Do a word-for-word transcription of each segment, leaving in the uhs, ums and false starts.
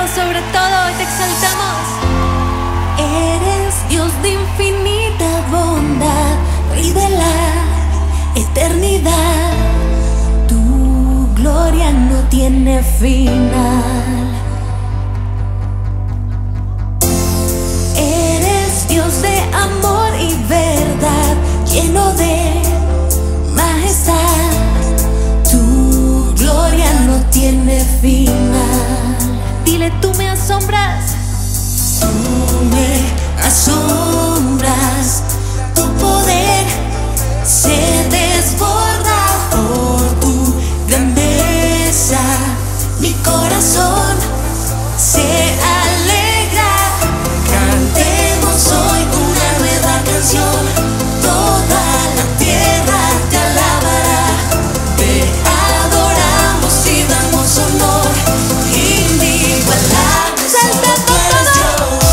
todo, sobre todo, hoy te exaltamos. Eres Dios de infinita bondad, Rey de la eternidad. Tu gloria no tiene final. Eres Dios de amor y verdad, lleno de majestad. Tu gloria no tiene final. Dile, tú me asombras. Tú me asombras, tu poder se desborda por tu grandeza. Mi corazón se alegra. Cantemos hoy una nueva canción. Toda la tierra te alabará. Te adoramos y damos honor inigualable. Solo tú eres Dios.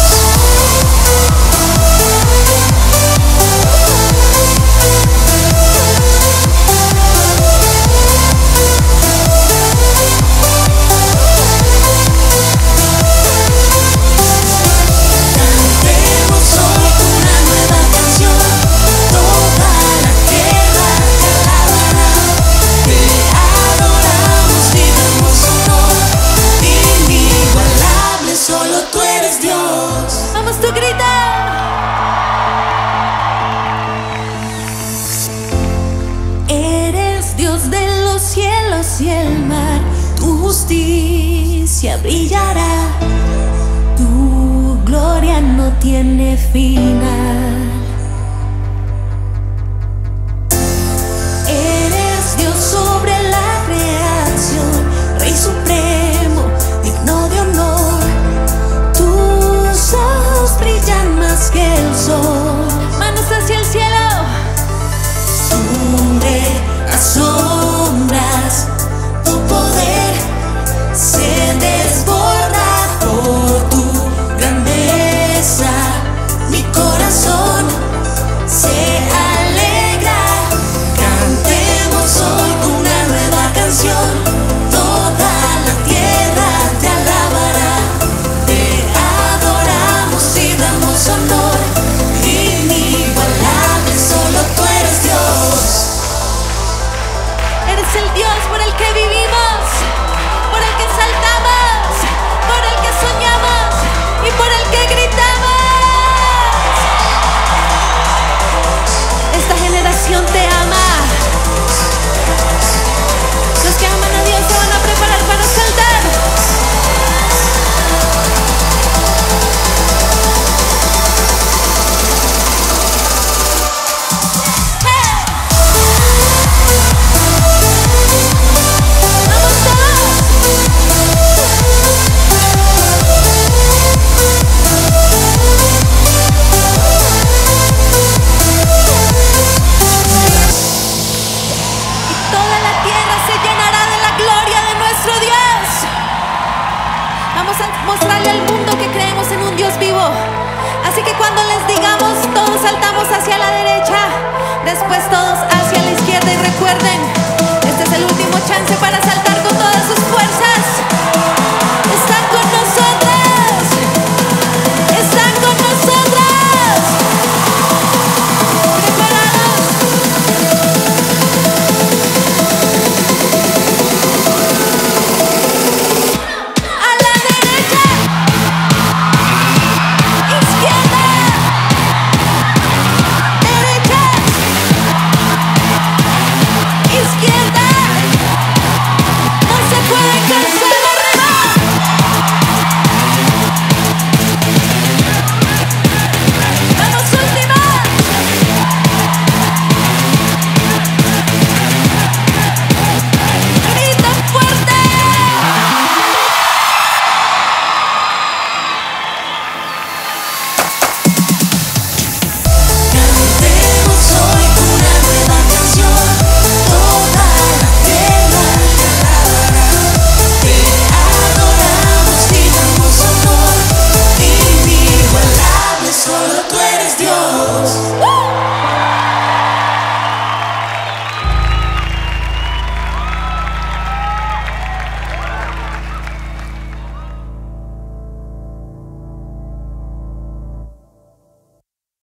Y el mar, tu justicia brillará. Tu gloria no tiene final. Eres Dios sobre la creación, Rey supremo, digno de honor. Tus ojos brillan más que el sol. Manos hacia el cielo. Tú me asombras. Tu poder se desborda por tu grandeza. Mi corazón se alegra. Cantemos hoy una nueva canción. Toda la tierra te alabará. Te adoramos y damos honor inigualable. Solo tú eres Dios. Eres el Dios por el que vivimos, por el que saltamos, por el que soñamos y por el que gritamos. Esta generación te ama. Los que aman a Dios se van a preparar para saltar. Mostrarle al mundo que creemos en un Dios vivo. Así que cuando les digamos, todos saltamos hacia la derecha, después todos hacia la izquierda. Y recuerden,